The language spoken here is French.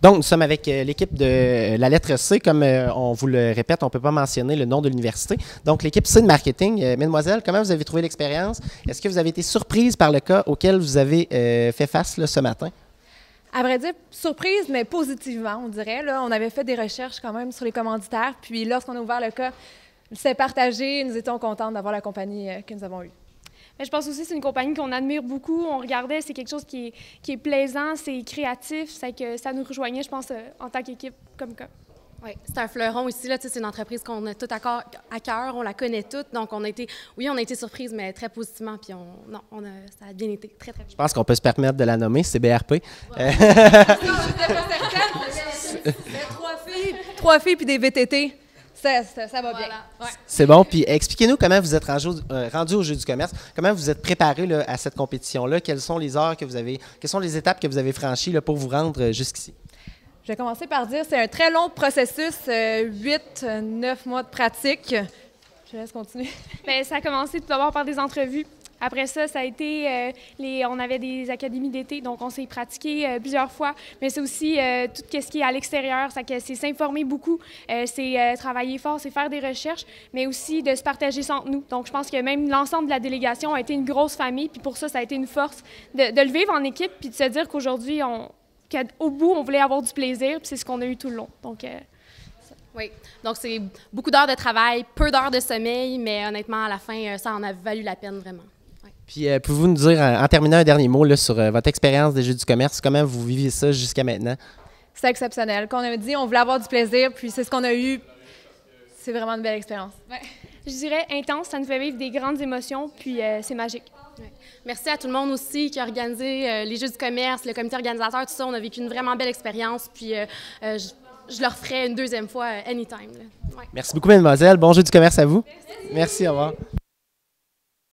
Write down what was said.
Donc, nous sommes avec l'équipe de la lettre C. Comme on vous le répète, on ne peut pas mentionner le nom de l'université. Donc, l'équipe C de marketing. Mesdemoiselles, comment vous avez trouvé l'expérience? Est-ce que vous avez été surprise par le cas auquel vous avez fait face là, ce matin? À vrai dire, surprise, mais positivement, on dirait. Là, on avait fait des recherches quand même sur les commanditaires. Puis lorsqu'on a ouvert le cas, c'est partagé. Nous étions contentes d'avoir la compagnie que nous avons eue. Mais je pense aussi que c'est une compagnie qu'on admire beaucoup. On regardait, c'est quelque chose qui est plaisant, c'est créatif. Ça nous rejoignait, je pense, en tant qu'équipe comme cas. Oui, c'est un fleuron aussi. C'est une entreprise qu'on a tout à cœur, on la connaît toute. Donc, on a été surprise, mais très positivement. Puis, ça a bien été, très, très bien. Je pense qu'on peut se permettre de la nommer, c'est BRP. Ouais. Trois filles puis des VTT. Ça va bien. Ouais. C'est bon. Puis expliquez-nous comment vous êtes rendu au Jeu du commerce. Comment vous êtes préparé là, à cette compétition-là? Quelles sont les heures que vous avez, quelles sont les étapes que vous avez franchies là, pour vous rendre jusqu'ici? Je vais commencer par dire c'est un très long processus, 8-9 mois de pratique. Je laisse continuer. Bien, ça a commencé tout d'abord par des entrevues. Après ça, ça a été, on avait des académies d'été, donc on s'est pratiqué plusieurs fois. Mais c'est aussi tout ce qui est à l'extérieur, c'est s'informer beaucoup, c'est travailler fort, c'est faire des recherches, mais aussi de se partager ça entre nous. Donc je pense que même l'ensemble de la délégation a été une grosse famille, puis pour ça, ça a été une force de le vivre en équipe, puis de se dire qu'aujourd'hui, qu'au bout, on voulait avoir du plaisir, puis c'est ce qu'on a eu tout le long. Donc, oui, donc c'est beaucoup d'heures de travail, peu d'heures de sommeil, mais honnêtement, à la fin, ça en a valu la peine vraiment. Puis, pouvez-vous nous dire, en terminant, un dernier mot là, sur votre expérience des Jeux du commerce, comment vous vivez ça jusqu'à maintenant? C'est exceptionnel. Comme on a dit, on voulait avoir du plaisir, puis c'est ce qu'on a eu. C'est vraiment une belle expérience. Ouais. Je dirais intense, ça nous fait vivre des grandes émotions, puis c'est magique. Ouais. Merci à tout le monde aussi qui a organisé les Jeux du commerce, le comité organisateur, tout ça. On a vécu une vraiment belle expérience, puis je le referai une deuxième fois anytime. Ouais. Merci beaucoup, mesdemoiselles. Bon Jeu du commerce à vous. Merci, au revoir.